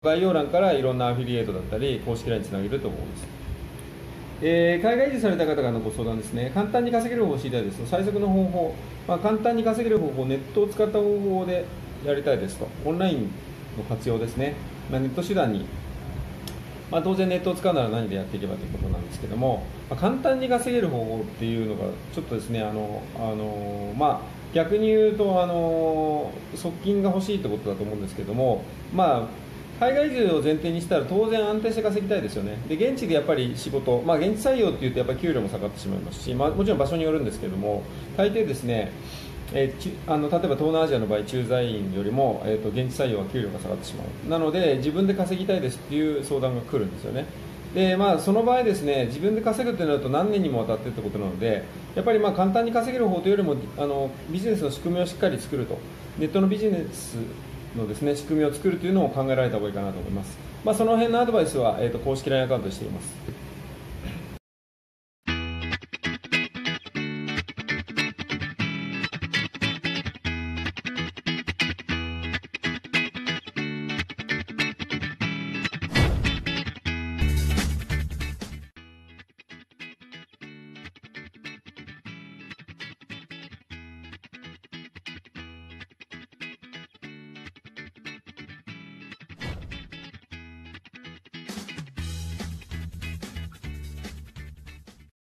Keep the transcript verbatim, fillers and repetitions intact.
概要欄からいろんなアフィリエイトだったり公式 ライン につなげると思うんです。えー、海外移住された方からのご相談ですね。簡単に稼げる方法を知りたいですと、最速の方法、まあ、簡単に稼げる方法、ネットを使った方法でやりたいですと、オンラインの活用ですね、まあ、ネット手段に、まあ、当然ネットを使うなら何でやっていけばということなんですけども、まあ、簡単に稼げる方法っていうのがちょっとですね、あのあのまあ、逆に言うとあの側近が欲しいってことだと思うんですけども、まあ海外移住を前提にしたら当然安定して稼ぎたいですよね。で現地でやっぱり仕事、まあ、現地採用っていうとやっぱり給料も下がってしまいますし、まあ、もちろん場所によるんですけども、大抵ですね、えー、あの例えば東南アジアの場合駐在員よりも、えー、と現地採用は給料が下がってしまう。なので自分で稼ぎたいですっていう相談が来るんですよね。でまあ、その場合ですね、自分で稼ぐとなると何年にもわたってということなので、やっぱりまあ簡単に稼げる方というよりもあのビジネスの仕組みをしっかり作ると、ネットのビジネスのですね、仕組みを作るというのを考えられた方がいいかなと思います。まあ、その辺のアドバイスは、えー、と公式 ライン アカウントでしています。